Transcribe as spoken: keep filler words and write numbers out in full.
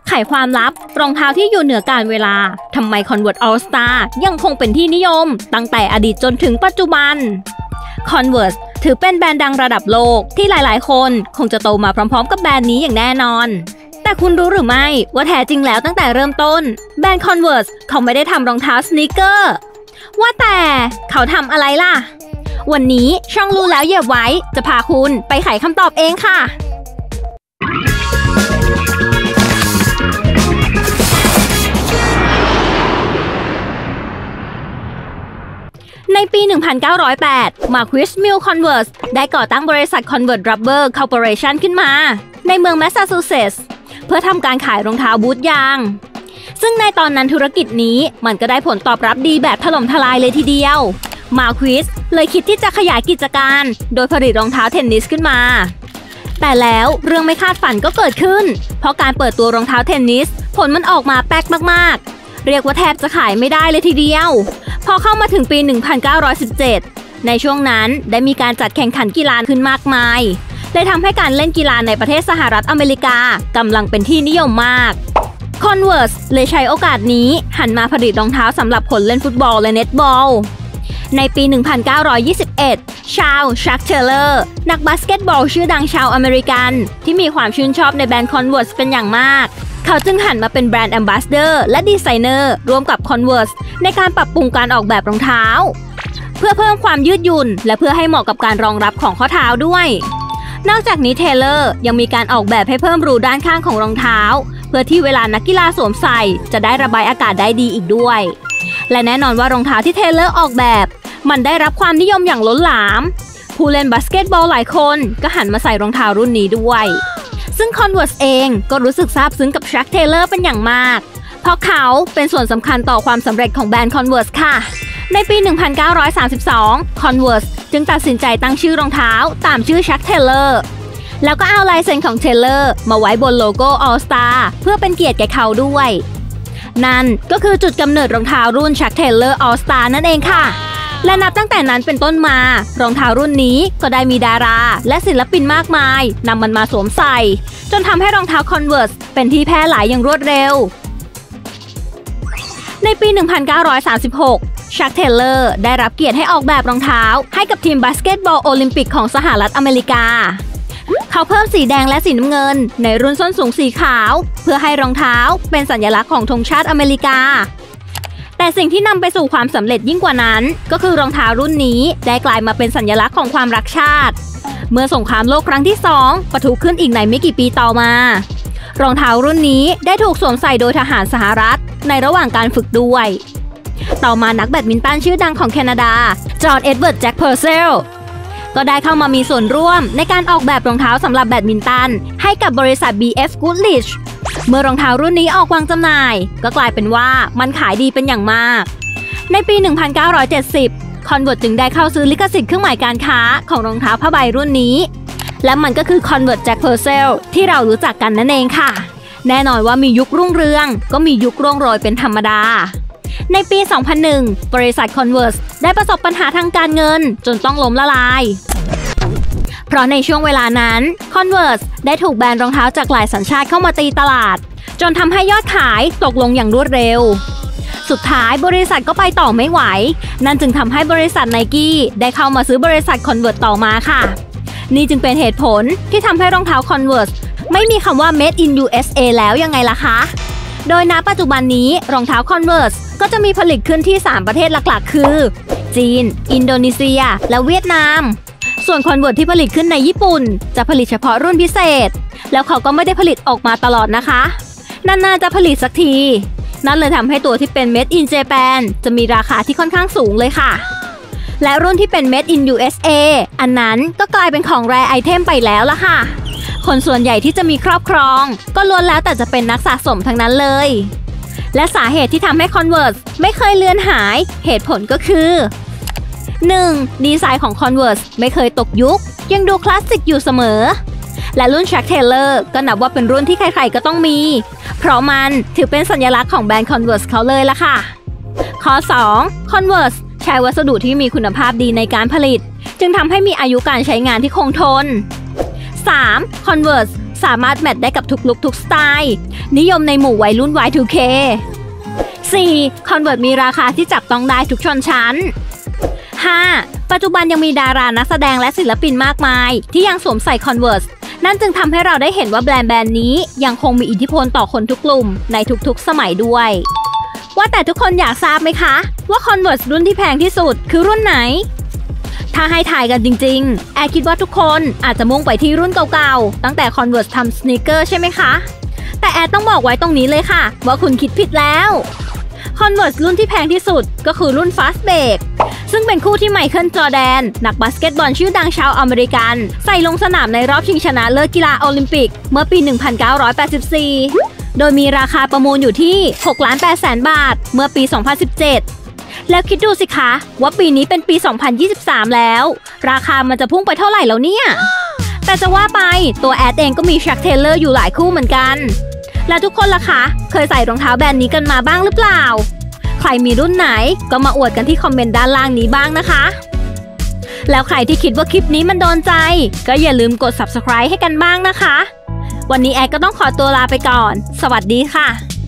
ไขความลับรองเท้าที่อยู่เหนือกาลเวลาทำไม Converse All Star ยังคงเป็นที่นิยมตั้งแต่อดีตจนถึงปัจจุบัน Converse ถือเป็นแบรนด์ดังระดับโลกที่หลายๆคนคงจะโตมาพร้อมๆกับแบรนด์นี้อย่างแน่นอนแต่คุณรู้หรือไม่ว่าแท้จริงแล้วตั้งแต่เริ่มต้นแบรนด์ Converse เขาไม่ได้ทำรองเท้าสนีกเกอร์ว่าแต่เขาทำอะไรล่ะวันนี้ช่องรู้แล้วเหยียบไว้จะพาคุณไปไขคำตอบเองค่ะในปี หนึ่งพันเก้าร้อยแปด Marquis Mills Converse ได้ก่อตั้งบริษัท Converse Rubber Corporation ขึ้นมาในเมืองแมสซาชูเซตส์เพื่อทำการขายรองเท้าบูทยางซึ่งในตอนนั้นธุรกิจนี้มันก็ได้ผลตอบรับดีแบบถล่มทลายเลยทีเดียว Marquis เลยคิดที่จะขยายกิจการโดยผลิตรองเท้าเทนนิสขึ้นมาแต่แล้วเรื่องไม่คาดฝันก็เกิดขึ้นเพราะการเปิดตัวรองเท้าเทนนิสผลมันออกมาแป๊กมากๆเรียกว่าแทบจะขายไม่ได้เลยทีเดียวพอเข้ามาถึงปี หนึ่งพันเก้าร้อยสิบเจ็ด ในช่วงนั้นได้มีการจัดแข่งขันกีฬาขึ้นมากมายเลยทำให้การเล่นกีฬาในประเทศสหรัฐอเมริกากำลังเป็นที่นิยมมาก Converse เลยใช้โอกาสนี้หันมาผลิตรองเท้าสำหรับคนเล่นฟุตบอลและเน็ตบอลในปี หนึ่งพันเก้าร้อยยี่สิบเอ็ด ชาร์ล ชักเทเลอร์นักบาสเกตบอลชื่อดังชาวอเมริกันที่มีความชื่นชอบในแบรนด์ Converse เป็นอย่างมากเขาจึงหันมาเป็นแบรนด์แอมบาสเดอร์และดีไซเนอร์ร่วมกับ Converse ในการปรับปรุงการออกแบบรองเท้าเพื่อเพิ่มความยืดหยุ่นและเพื่อให้เหมาะกับการรองรับของข้อเท้าด้วยนอกจากนี้เทเลอร์ยังมีการออกแบบให้เพิ่มรูด้านข้างของรองเท้าเพื่อที่เวลานักกีฬาสวมใส่จะได้ระบายอากาศได้ดีอีกด้วยและแน่นอนว่ารองเท้าที่เทเลอร์ออกแบบมันได้รับความนิยมอย่างล้นหลามผู้เล่นบาสเกตบอลหลายคนก็หันมาใส่รองเท้ารุ่นนี้ด้วยซึ่ง Converse เองก็รู้สึกซาบซึ้งกับชักเทเลอร์เป็นอย่างมากเพราะเขาเป็นส่วนสำคัญต่อความสำเร็จของแบรนด์ Converse ค่ะในปี หนึ่งพันเก้าร้อยสามสิบสอง Converse จึงตัดสินใจตั้งชื่อรองเท้าตามชื่อชักเทเลอร์แล้วก็เอาลายเซ็นของเทเลอร์มาไว้บนโลโก้ All Star เพื่อเป็นเกียรติแก่เขาด้วยนั่นก็คือจุดกำเนิดรองเท้ารุ่นชักเทเลอร์ All Star นั่นเองค่ะและนับตั้งแต่นั้นเป็นต้นมารองเท้ารุ่นนี้ก็ได้มีดาราและศิลปินมากมายนำมันมาสวมใส่จนทำให้รองเท้า Converse เป็นที่แพร่หลายอย่างรวดเร็วในปี หนึ่งพันเก้าร้อยสามสิบหก ชักเทเลอร์ได้รับเกียรติให้ออกแบบรองเท้าให้กับทีมบาสเกตบอลโอลิมปิกของสหรัฐอเมริกาเขาเพิ่มสีแดงและสีน้ำเงินในรุ่นส้นสูงสีขาวเพื่อให้รองเท้าเป็นสัญลักษณ์ของธงชาติอเมริกาแต่สิ่งที่นำไปสู่ความสำเร็จยิ่งกว่านั้นก็คือรองเท้ารุ่นนี้ได้กลายมาเป็นสัญลักษณ์ของความรักชาติเมื่อสงครามโลกครั้งที่สองปะทุขึ้นอีกในไม่กี่ปีต่อมารองเท้ารุ่นนี้ได้ถูกสวมใส่โดยทหารสหรัฐในระหว่างการฝึกด้วยต่อมานักแบดมินตันชื่อดังของแคนาดาจอห์น เอ็ดเวิร์ด แจ็ค เพอร์เซลก็ได้เข้ามามีส่วนร่วมในการออกแบบรองเท้าสำหรับแบดมินตันให้กับบริษัท บี เอฟ Goodrich เมื่อรองเท้ารุ่นนี้ออกวางจำหน่ายก็กลายเป็นว่ามันขายดีเป็นอย่างมากในปี หนึ่งพันเก้าร้อยเจ็ดสิบ Converse จึงได้เข้าซื้อลิขสิทธิ์เครื่องหมายการค้าของรองเท้าผ้าใบรุ่นนี้และมันก็คือ Converse Jack Purcell ที่เรารู้จักกันนั่นเองค่ะแน่นอนว่ามียุครุ่งเรืองก็มียุคร่วงโรยเป็นธรรมดาในปี สองพันหนึ่ง บริษัท Converse ได้ประสบปัญหาทางการเงินจนต้องล้มละลายเพราะในช่วงเวลานั้น Converse ได้ถูกแบรนด์รองเท้าจากหลายสัญชาติเข้ามาตีตลาดจนทำให้ยอดขายตกลงอย่างรวดเร็วสุดท้ายบริษัทก็ไปต่อไม่ไหวนั่นจึงทำให้บริษัท Nike ได้เข้ามาซื้อบริษัท Converse ต่อมาค่ะนี่จึงเป็นเหตุผลที่ทำให้รองเท้า Converse ไม่มีคำว่า Made in ยู เอส เอ แล้วยังไงล่ะคะโดยณปัจจุบันนี้รองเท้า Converse ก็จะมีผลิตขึ้นที่สามประเทศหลักๆคือจีนอินโดนีเซียและเวียดนามส่วน Converse ที่ผลิตขึ้นในญี่ปุ่นจะผลิตเฉพาะรุ่นพิเศษแล้วเขาก็ไม่ได้ผลิตออกมาตลอดนะคะนานๆจะผลิตสักทีนั่นเลยทำให้ตัวที่เป็น Made in Japan จะมีราคาที่ค่อนข้างสูงเลยค่ะและรุ่นที่เป็น Made in ยู เอส เอ อันนั้นก็กลายเป็นของแรร์ไอเทมไปแล้วล่ะค่ะคนส่วนใหญ่ที่จะมีครอบครองก็ล้วนแล้วแต่จะเป็นนักสะสมทั้งนั้นเลยและสาเหตุที่ทำให้ Converse ไม่เคยเลือนหายเหตุผลก็คือ หนึ่ง. ดีไซน์ของ Converse ไม่เคยตกยุคยังดูคลาสสิกอยู่เสมอและรุ่น Chuck Taylor ก็นับว่าเป็นรุ่นที่ใครๆก็ต้องมีเพราะมันถือเป็นสัญลักษณ์ของแบรนด์ Converse เขาเลยล่ะค่ะข้อ สอง Converse ใช้วัสดุที่มีคุณภาพดีในการผลิตจึงทำให้มีอายุการใช้งานที่คงทน สาม. Converse สามารถแมทได้กับทุกลุคทุกสไตล์นิยมในหมู่วัยรุ่น วาย ทู เค สี่ Converse มีราคาที่จับต้องได้ทุกชนชั้น ห้า ปัจจุบันยังมีดารานักแสดงและศิลปินมากมายที่ยังสวมใส่ Converse นั่นจึงทำให้เราได้เห็นว่าแบรนด์แบรนด์นี้ยังคงมีอิทธิพลต่อคนทุกกลุ่มในทุกๆสมัยด้วยว่าแต่ทุกคนอยากทราบไหมคะว่า Converse รุ่นที่แพงที่สุดคือรุ่นไหนถ้าให้ถ่ายกันจริงๆแอร์คิดว่าทุกคนอาจจะมุ่งไปที่รุ่นเก่าๆตั้งแต่ Converse ทำสนีกเกอร์ใช่ไหมคะแต่แอร์ต้องบอกไว้ตรงนี้เลยค่ะว่าคุณคิดผิดแล้ว Converse รุ่นที่แพงที่สุดก็คือรุ่น Fast Break ซึ่งเป็นคู่ที่ไมเคิล จอร์แดนนักบาสเกตบอลชื่อดังชาวอเมริกันใส่ลงสนามในรอบชิงชนะเลิศกีฬาโอลิมปิกเมื่อปี หนึ่งพันเก้าร้อยแปดสิบสี่ โดยมีราคาประมูลอยู่ที่ หกล้านแปดแสน บาทเมื่อปี สองพันสิบเจ็ด แล้วคิดดูสิคะว่าปีนี้เป็นปี สองพันยี่สิบสาม แล้วราคามันจะพุ่งไปเท่าไหร่แล้วเนี่ยแต่จะว่าไปตัวแอดเองก็มีชักเทเลอร์อยู่หลายคู่เหมือนกันแล้วทุกคนล่ะคะเคยใส่รองเท้าแบรนด์นี้กันมาบ้างหรือเปล่าใครมีรุ่นไหนก็มาอวดกันที่คอมเมนต์ด้านล่างนี้บ้างนะคะแล้วใครที่คิดว่าคลิปนี้มันโดนใจก็อย่าลืมกด ซับสไครบ์ ให้กันบ้างนะคะวันนี้แอดก็ต้องขอตัวลาไปก่อนสวัสดีค่ะ